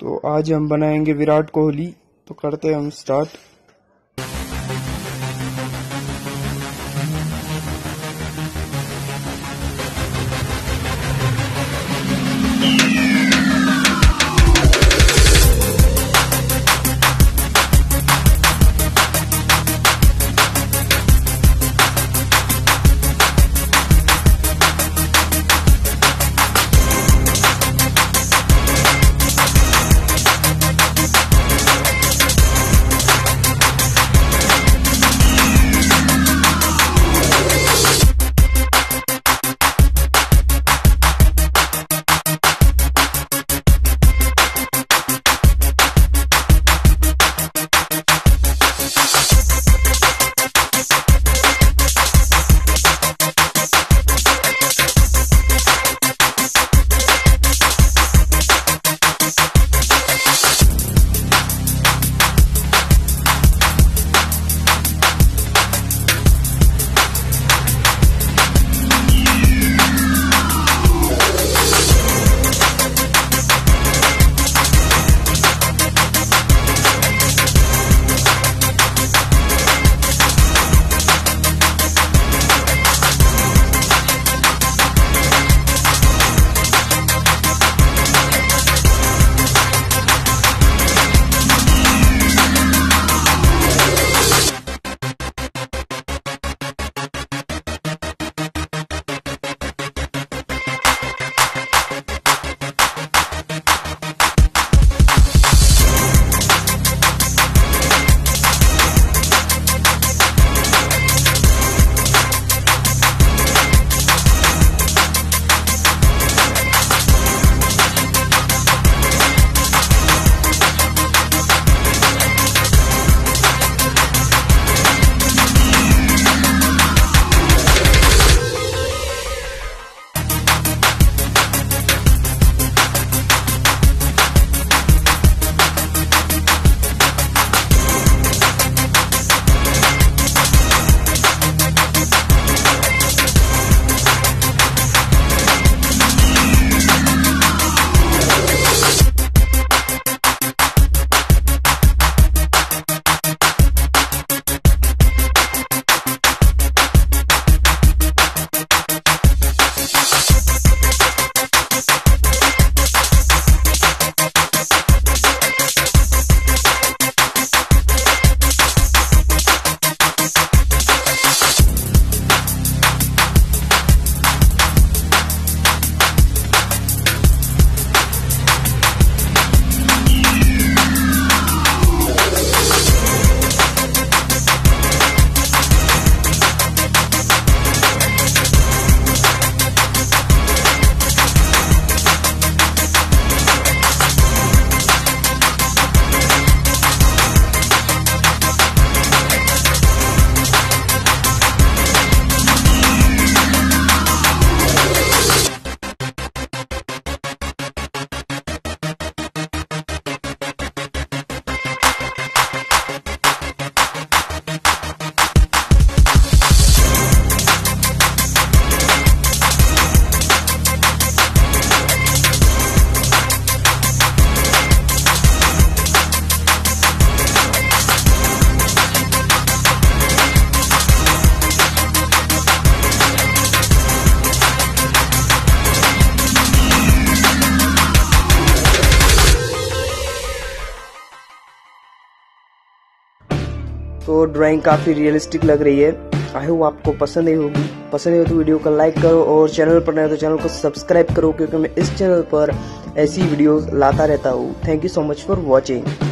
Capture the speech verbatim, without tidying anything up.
तो आज हम बनाएंगे विराट कोहली। तो करते हैं हम स्टार्ट। तो ड्राइंग काफ़ी रियलिस्टिक लग रही है। आई होप आपको पसंद आई होगी। पसंद है तो वीडियो को लाइक करो और चैनल पर नए तो चैनल को सब्सक्राइब करो, क्योंकि मैं इस चैनल पर ऐसी वीडियोस लाता रहता हूँ। Thank you so much for watching.